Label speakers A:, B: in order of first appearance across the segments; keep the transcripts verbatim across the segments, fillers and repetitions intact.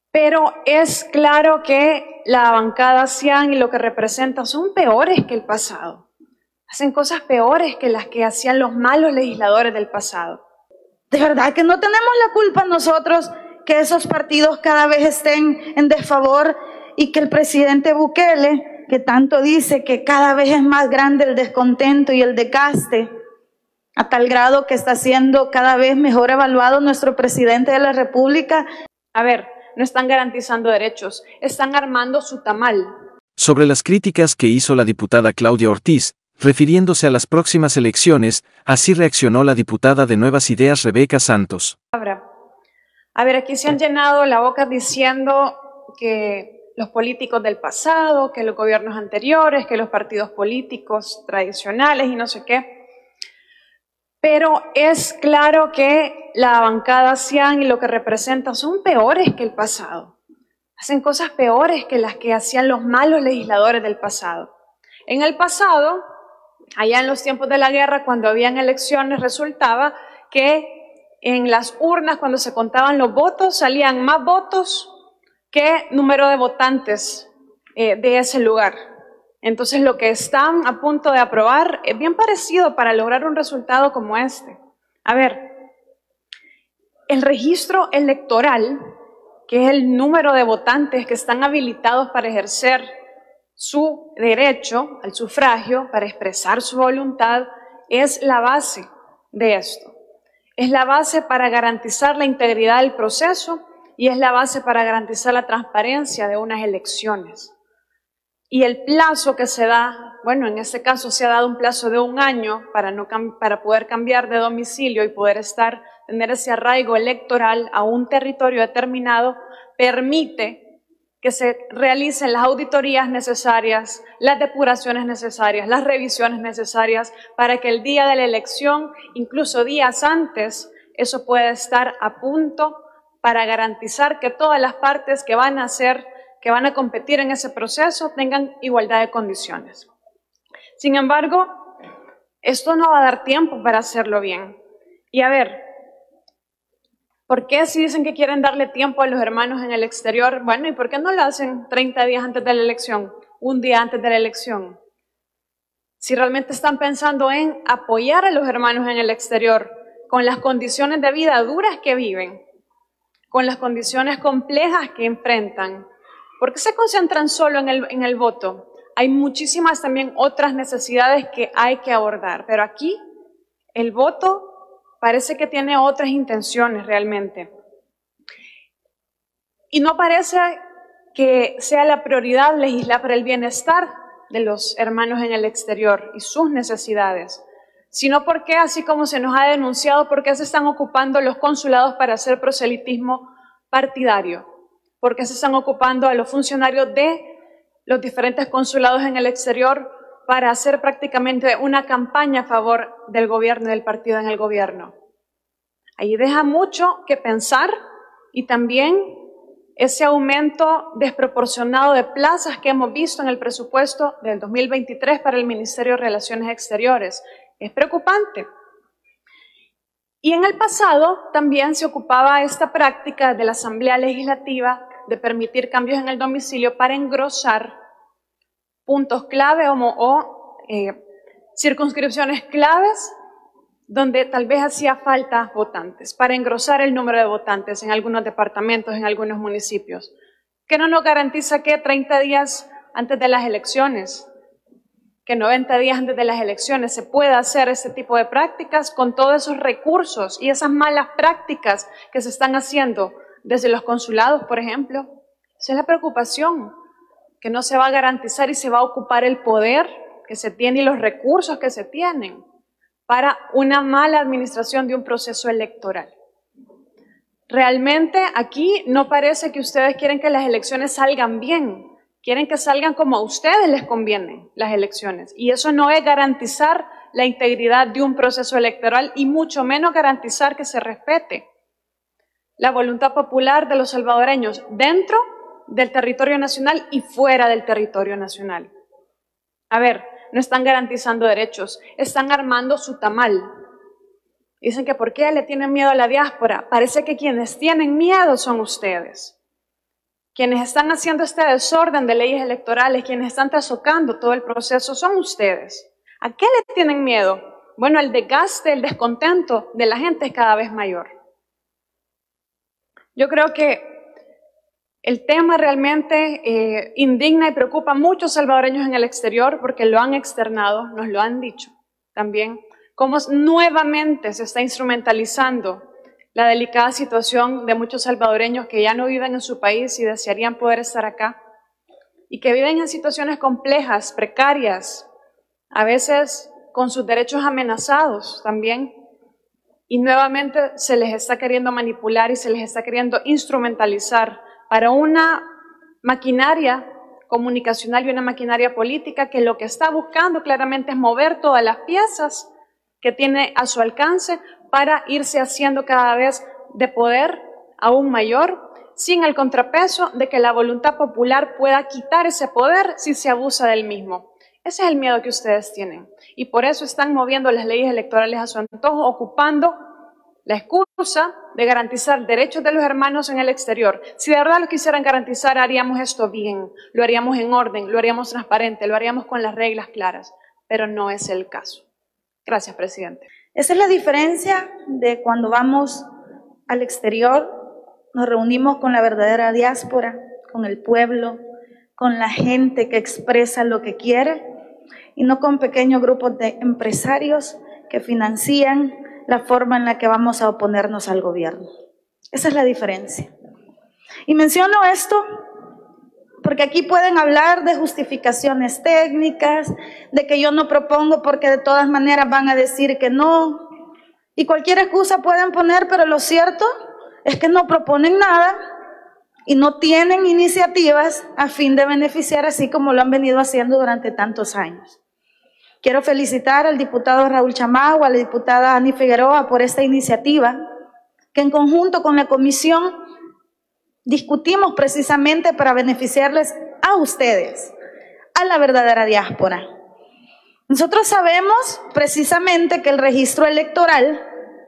A: Pero es claro que la bancada Cian y lo que representa son peores que el pasado. Hacen cosas peores que las que hacían los malos legisladores del pasado.
B: De verdad que no tenemos la culpa nosotros que esos partidos cada vez estén en desfavor y que el presidente Bukele, que tanto dice que cada vez es más grande el descontento y el desgaste, a tal grado que está siendo cada vez mejor evaluado nuestro presidente de la República.
A: A ver, no están garantizando derechos, están armando su tamal.
C: Sobre las críticas que hizo la diputada Claudia Ortiz, refiriéndose a las próximas elecciones, así reaccionó la diputada de Nuevas Ideas Rebeca Santos.
A: A ver, aquí se han llenado la boca diciendo que los políticos del pasado, que los gobiernos anteriores, que los partidos políticos tradicionales y no sé qué. Pero es claro que la bancada Cian y lo que representa son peores que el pasado. Hacen cosas peores que las que hacían los malos legisladores del pasado. En el pasado, allá en los tiempos de la guerra, cuando habían elecciones, resultaba que en las urnas, cuando se contaban los votos, salían más votos que número de votantes eh, de ese lugar. Entonces, lo que están a punto de aprobar es bien parecido para lograr un resultado como este. A ver, el registro electoral, que es el número de votantes que están habilitados para ejercer su derecho al sufragio, para expresar su voluntad, es la base de esto. Es la base para garantizar la integridad del proceso y es la base para garantizar la transparencia de unas elecciones. Y el plazo que se da, bueno, en este caso se ha dado un plazo de un año para, no, para poder cambiar de domicilio y poder estar, tener ese arraigo electoral a un territorio determinado, permite que se realicen las auditorías necesarias, las depuraciones necesarias, las revisiones necesarias para que el día de la elección, incluso días antes, eso pueda estar a punto para garantizar que todas las partes que van a hacer que van a competir en ese proceso tengan igualdad de condiciones. Sin embargo, esto no va a dar tiempo para hacerlo bien. Y a ver, ¿por qué si dicen que quieren darle tiempo a los hermanos en el exterior? Bueno, ¿y por qué no lo hacen treinta días antes de la elección, un día antes de la elección? Si realmente están pensando en apoyar a los hermanos en el exterior con las condiciones de vida duras que viven, con las condiciones complejas que enfrentan, ¿por qué se concentran solo en el, en el voto? Hay muchísimas también otras necesidades que hay que abordar, pero aquí el voto parece que tiene otras intenciones realmente. Y no parece que sea la prioridad legislar para el bienestar de los hermanos en el exterior y sus necesidades, sino porque, así como se nos ha denunciado, por qué se están ocupando los consulados para hacer proselitismo partidario. Porque se están ocupando a los funcionarios de los diferentes consulados en el exterior para hacer prácticamente una campaña a favor del gobierno y del partido en el gobierno. Ahí deja mucho que pensar y también ese aumento desproporcionado de plazas que hemos visto en el presupuesto del dos mil veintitrés para el Ministerio de Relaciones Exteriores. Es preocupante. Y en el pasado también se ocupaba esta práctica de la Asamblea Legislativa de permitir cambios en el domicilio para engrosar puntos clave o, o eh, circunscripciones claves donde tal vez hacía falta votantes, para engrosar el número de votantes en algunos departamentos, en algunos municipios, que no nos garantiza que treinta días antes de las elecciones, que noventa días antes de las elecciones se pueda hacer este tipo de prácticas con todos esos recursos y esas malas prácticas que se están haciendo desde los consulados, por ejemplo. Esa es la preocupación, que no se va a garantizar y se va a ocupar el poder que se tiene y los recursos que se tienen para una mala administración de un proceso electoral. Realmente aquí no parece que ustedes quieren que las elecciones salgan bien, quieren que salgan como a ustedes les convienen las elecciones, y eso no es garantizar la integridad de un proceso electoral y mucho menos garantizar que se respete la voluntad popular de los salvadoreños dentro del territorio nacional y fuera del territorio nacional. A ver, no están garantizando derechos, están armando su tamal. Dicen que ¿por qué le tienen miedo a la diáspora? Parece que quienes tienen miedo son ustedes. Quienes están haciendo este desorden de leyes electorales, quienes están trastocando todo el proceso, son ustedes. ¿A qué le tienen miedo? Bueno, el desgaste, el descontento de la gente es cada vez mayor. Yo creo que el tema realmente eh, indigna y preocupa a muchos salvadoreños en el exterior porque lo han externado, nos lo han dicho también, cómo nuevamente se está instrumentalizando la delicada situación de muchos salvadoreños que ya no viven en su país y desearían poder estar acá y que viven en situaciones complejas, precarias, a veces con sus derechos amenazados también, y nuevamente se les está queriendo manipular y se les está queriendo instrumentalizar para una maquinaria comunicacional y una maquinaria política que lo que está buscando claramente es mover todas las piezas que tiene a su alcance para irse haciendo cada vez de poder aún mayor, sin el contrapeso de que la voluntad popular pueda quitar ese poder si se abusa del mismo. Ese es el miedo que ustedes tienen y por eso están moviendo las leyes electorales a su antojo, ocupando la excusa de garantizar derechos de los hermanos en el exterior. Si de verdad lo quisieran garantizar, haríamos esto bien, lo haríamos en orden, lo haríamos transparente, lo haríamos con las reglas claras, pero no es el caso. Gracias, presidente.
B: Esa es la diferencia de cuando vamos al exterior, nos reunimos con la verdadera diáspora, con el pueblo, con la gente que expresa lo que quiere y no con pequeños grupos de empresarios que financian la forma en la que vamos a oponernos al gobierno. Esa es la diferencia. Y menciono esto porque aquí pueden hablar de justificaciones técnicas, de que yo no propongo porque de todas maneras van a decir que no, y cualquier excusa pueden poner, pero lo cierto es que no proponen nada y no tienen iniciativas a fin de beneficiar así como lo han venido haciendo durante tantos años. Quiero felicitar al diputado Raúl Chamagua, a la diputada Ani Figueroa por esta iniciativa, que en conjunto con la comisión discutimos precisamente para beneficiarles a ustedes, a la verdadera diáspora. Nosotros sabemos precisamente que el registro electoral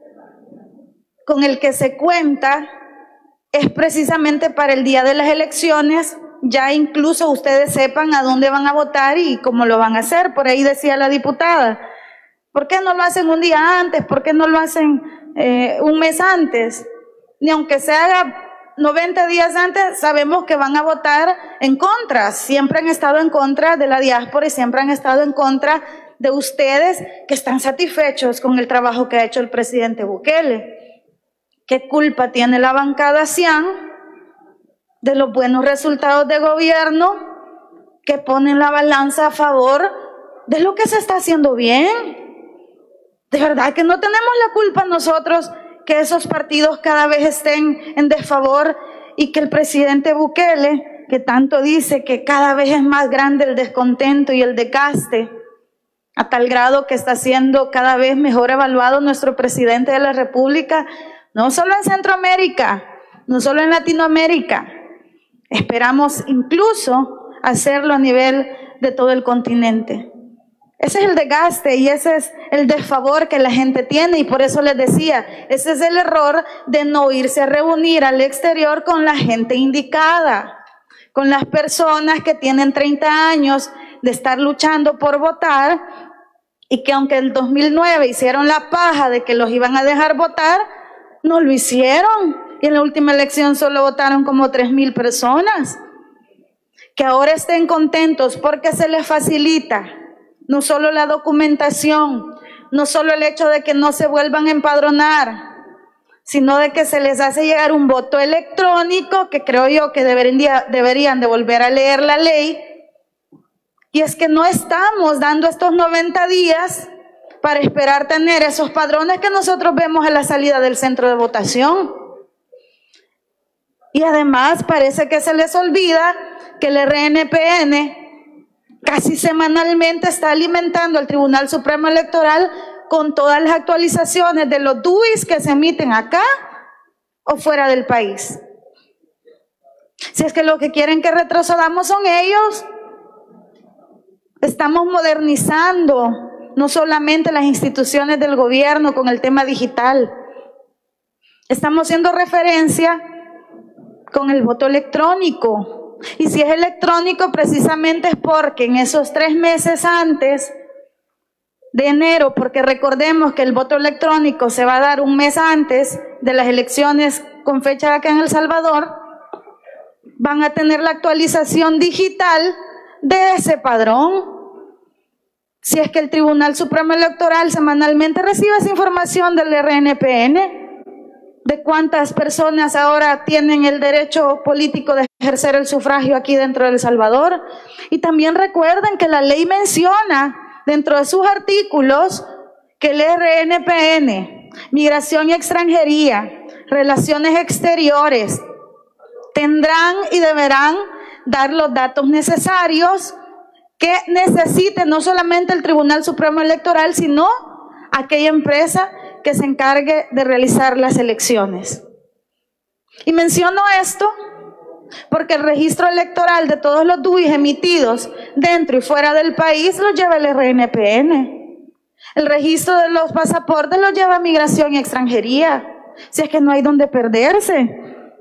B: con el que se cuenta es precisamente para el día de las elecciones, ya incluso ustedes sepan a dónde van a votar y cómo lo van a hacer. Por ahí decía la diputada, ¿por qué no lo hacen un día antes? ¿Por qué no lo hacen eh, un mes antes? Ni aunque se haga noventa días antes, sabemos que van a votar en contra. Siempre han estado en contra de la diáspora y siempre han estado en contra de ustedes que están satisfechos con el trabajo que ha hecho el presidente Bukele. ¿Qué culpa tiene la bancada Cian de los buenos resultados de gobierno que ponen la balanza a favor de lo que se está haciendo bien? De verdad que no tenemos la culpa nosotros que esos partidos cada vez estén en desfavor y que el presidente Bukele, que tanto dice que cada vez es más grande el descontento y el desgaste, a tal grado que está siendo cada vez mejor evaluado nuestro presidente de la República, no solo en Centroamérica, no solo en Latinoamérica, esperamos incluso hacerlo a nivel de todo el continente. Ese es el desgaste y ese es el desfavor que la gente tiene y por eso les decía, ese es el error de no irse a reunir al exterior con la gente indicada, con las personas que tienen treinta años de estar luchando por votar y que aunque en el dos mil nueve hicieron la paja de que los iban a dejar votar, no lo hicieron y en la última elección solo votaron como tres mil personas. Que ahora estén contentos porque se les facilita no solo la documentación, no solo el hecho de que no se vuelvan a empadronar, sino de que se les hace llegar un voto electrónico, que creo yo que deberían, deberían de volver a leer la ley. Y es que no estamos dando estos noventa días para esperar tener esos padrones que nosotros vemos a la salida del centro de votación. Y además parece que se les olvida que el R N P N casi semanalmente está alimentando al Tribunal Supremo Electoral con todas las actualizaciones de los D U Is que se emiten acá o fuera del país. Si es que lo que quieren que retrocedamos son ellos. Estamos modernizando no solamente las instituciones del gobierno con el tema digital. Estamos haciendo referencia con el voto electrónico. Y si es electrónico, precisamente es porque en esos tres meses antes de enero, porque recordemos que el voto electrónico se va a dar un mes antes de las elecciones con fecha acá en El Salvador, van a tener la actualización digital de ese padrón. Si es que el Tribunal Supremo Electoral semanalmente recibe esa información del R N P N, de cuántas personas ahora tienen el derecho político de ejercer el sufragio aquí dentro de El Salvador. Y también recuerden que la ley menciona dentro de sus artículos que el R N P N, Migración y Extranjería, Relaciones Exteriores, tendrán y deberán dar los datos necesarios que necesite no solamente el Tribunal Supremo Electoral, sino aquella empresa que se encargue de realizar las elecciones. Y menciono esto porque el registro electoral de todos los D U Is emitidos dentro y fuera del país lo lleva el R N P N. El registro de los pasaportes lo lleva Migración y Extranjería. Si es que no hay donde perderse.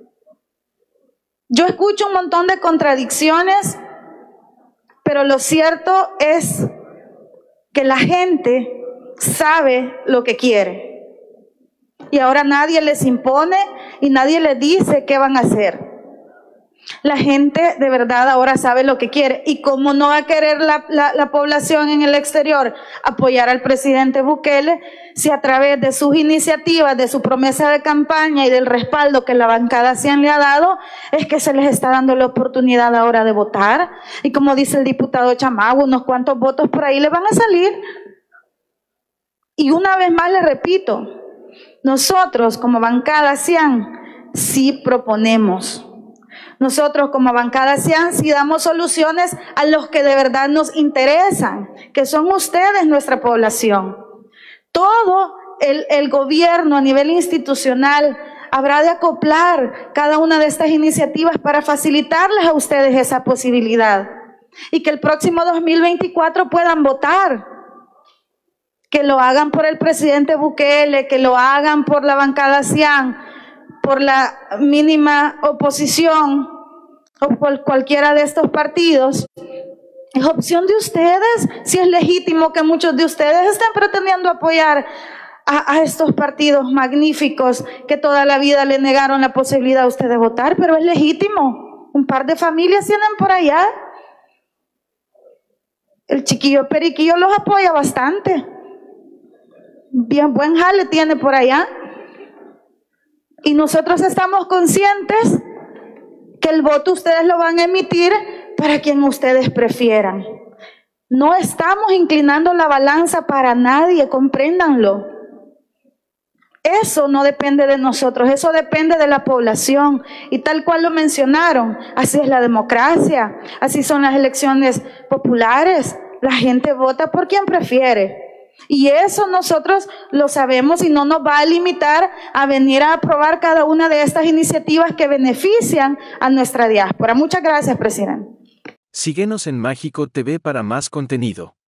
B: Yo escucho un montón de contradicciones, pero lo cierto es que la gente sabe lo que quiere. Y ahora nadie les impone y nadie les dice qué van a hacer. La gente de verdad ahora sabe lo que quiere. Y cómo no va a querer la, la, la población en el exterior apoyar al presidente Bukele, si a través de sus iniciativas, de su promesa de campaña y del respaldo que la bancada Cian le ha dado, es que se les está dando la oportunidad ahora de votar. Y como dice el diputado Chamagua, unos cuantos votos por ahí le van a salir. Y una vez más les repito, nosotros como bancada Cian sí proponemos. Nosotros como bancada Cian sí damos soluciones a los que de verdad nos interesan, que son ustedes, nuestra población. Todo el, el gobierno a nivel institucional habrá de acoplar cada una de estas iniciativas para facilitarles a ustedes esa posibilidad y que el próximo dos mil veinticuatro puedan votar. Que lo hagan por el presidente Bukele, que lo hagan por la bancada Cian, por la mínima oposición o por cualquiera de estos partidos. Es opción de ustedes, si es legítimo que muchos de ustedes estén pretendiendo apoyar a, a estos partidos magníficos que toda la vida le negaron la posibilidad a ustedes de votar, pero es legítimo. Un par de familias tienen por allá. El chiquillo Periquillo los apoya bastante. Bien buen jale tiene por allá. Y nosotros estamos conscientes que el voto ustedes lo van a emitir para quien ustedes prefieran. No estamos inclinando la balanza para nadie, compréndanlo. Eso no depende de nosotros, eso depende de la población. Y tal cual lo mencionaron, así es la democracia, así son las elecciones populares. La gente vota por quien prefiere. Y eso nosotros lo sabemos y no nos va a limitar a venir a aprobar cada una de estas iniciativas que benefician a nuestra diáspora. Muchas gracias, presidente.
C: Síguenos en Mágico T V para más contenido.